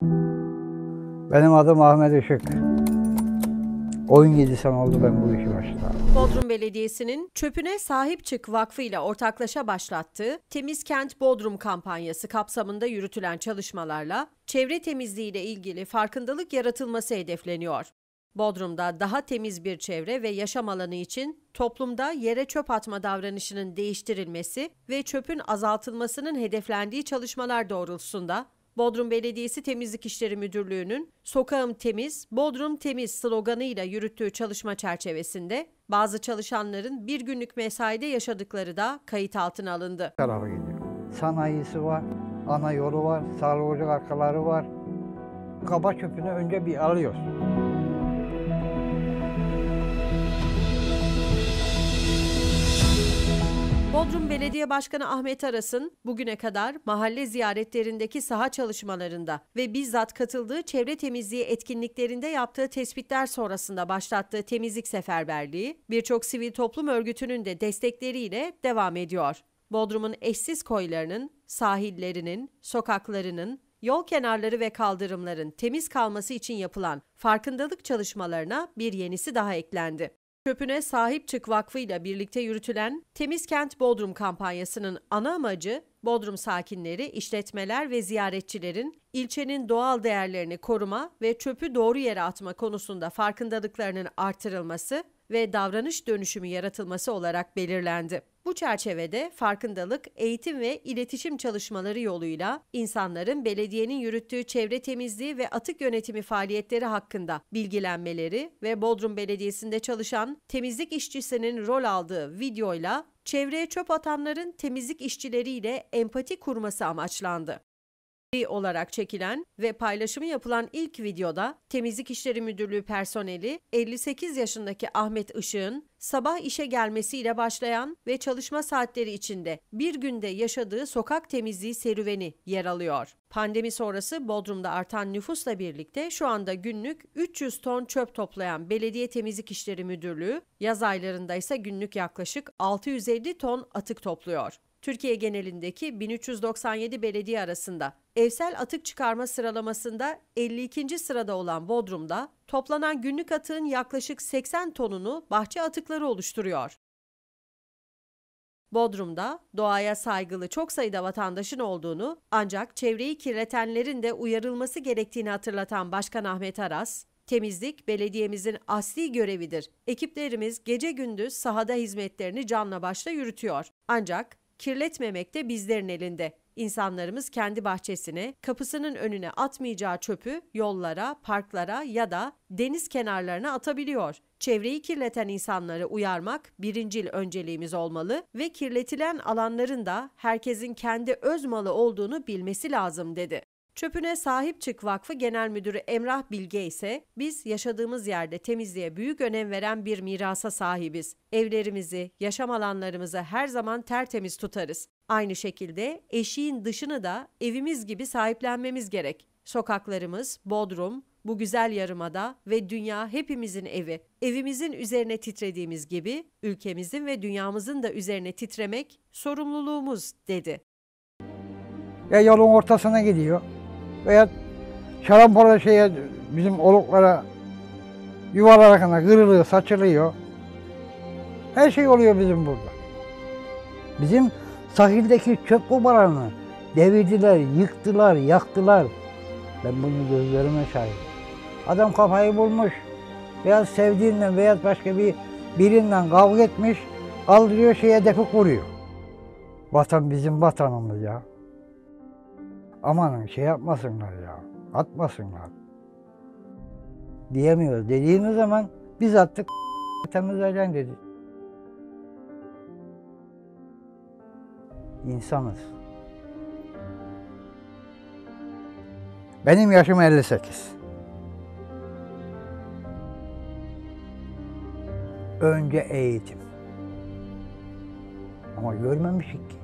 Benim adım Ahmet Işık. 17 sene oldu ben bu işi başladım. Bodrum Belediyesi'nin Çöpüne Sahip Çık Vakfı ile ortaklaşa başlattığı Temiz Kent Bodrum kampanyası kapsamında yürütülen çalışmalarla çevre temizliği ile ilgili farkındalık yaratılması hedefleniyor. Bodrum'da daha temiz bir çevre ve yaşam alanı için toplumda yere çöp atma davranışının değiştirilmesi ve çöpün azaltılmasının hedeflendiği çalışmalar doğrultusunda Bodrum Belediyesi Temizlik İşleri Müdürlüğü'nün "Sokağım temiz, Bodrum temiz" sloganıyla yürüttüğü çalışma çerçevesinde bazı çalışanların bir günlük mesaide yaşadıkları da kayıt altına alındı. Tarafa gidiyor. Sanayisi var, ana yolu var, sağlık arkaları var. Kaba çöpünü önce bir alıyoruz. Bodrum Belediye Başkanı Ahmet Aras'ın bugüne kadar mahalle ziyaretlerindeki saha çalışmalarında ve bizzat katıldığı çevre temizliği etkinliklerinde yaptığı tespitler sonrasında başlattığı temizlik seferberliği birçok sivil toplum örgütünün de destekleriyle devam ediyor. Bodrum'un eşsiz koylarının, sahillerinin, sokaklarının, yol kenarları ve kaldırımların temiz kalması için yapılan farkındalık çalışmalarına bir yenisi daha eklendi. Çöpüne Sahip Çık Vakfı ile birlikte yürütülen Temiz Kent Bodrum kampanyasının ana amacı, Bodrum sakinleri, işletmeler ve ziyaretçilerin ilçenin doğal değerlerini koruma ve çöpü doğru yere atma konusunda farkındalıklarının artırılması ve davranış dönüşümü yaratılması olarak belirlendi. Bu çerçevede farkındalık, eğitim ve iletişim çalışmaları yoluyla insanların belediyenin yürüttüğü çevre temizliği ve atık yönetimi faaliyetleri hakkında bilgilenmeleri ve Bodrum Belediyesi'nde çalışan temizlik işçisinin rol aldığı videoyla çevreye çöp atanların temizlik işçileriyle empati kurması amaçlandı olarak çekilen ve paylaşımı yapılan ilk videoda Temizlik İşleri Müdürlüğü personeli 58 yaşındaki Ahmet Işık'ın sabah işe gelmesiyle başlayan ve çalışma saatleri içinde bir günde yaşadığı sokak temizliği serüveni yer alıyor. Pandemi sonrası Bodrum'da artan nüfusla birlikte şu anda günlük 300 ton çöp toplayan Belediye Temizlik İşleri Müdürlüğü, yaz aylarında ise günlük yaklaşık 650 ton atık topluyor. Türkiye genelindeki 1397 belediye arasında evsel atık çıkarma sıralamasında 52. sırada olan Bodrum'da toplanan günlük atığın yaklaşık 80 tonunu bahçe atıkları oluşturuyor. Bodrum'da doğaya saygılı çok sayıda vatandaşın olduğunu ancak çevreyi kirletenlerin de uyarılması gerektiğini hatırlatan Başkan Ahmet Aras, "Temizlik belediyemizin asli görevidir. Ekiplerimiz gece gündüz sahada hizmetlerini canla başla yürütüyor. Ancak kirletmemek de bizlerin elinde. İnsanlarımız kendi bahçesine, kapısının önüne atmayacağı çöpü yollara, parklara ya da deniz kenarlarına atabiliyor. Çevreyi kirleten insanları uyarmak birincil önceliğimiz olmalı ve kirletilen alanların da herkesin kendi öz malı olduğunu bilmesi lazım" dedi. Çöpüne Sahip Çık Vakfı Genel Müdürü Emrah Bilge ise "Biz yaşadığımız yerde temizliğe büyük önem veren bir mirasa sahibiz. Evlerimizi, yaşam alanlarımızı her zaman tertemiz tutarız. Aynı şekilde eşiğin dışını da evimiz gibi sahiplenmemiz gerek. Sokaklarımız, Bodrum, bu güzel yarımada ve dünya hepimizin evi. Evimizin üzerine titrediğimiz gibi ülkemizin ve dünyamızın da üzerine titremek sorumluluğumuz" dedi. Ya yolun ortasına gidiyor veya şarampole bizim oluklara, yuvalara kırılıyor, saçılıyor. Her şey oluyor bizim burada. Bizim sahildeki çöp kubalarını devirdiler, yıktılar, yaktılar. Ben bunu gözlerime şahidim. Adam kafayı bulmuş. Veya sevdiğinden veya başka birinden kavga etmiş. Kaldırıyor hedefi kuruyor. Vatan bizim vatanımız ya. Amanın yapmasınlar ya. Atmasınlar. Diyemiyoruz. Dediğimiz zaman biz attık temizleyeceğim dedi. İnsanız. Benim yaşım 58. Önce eğitim. Ama görmemişik ki.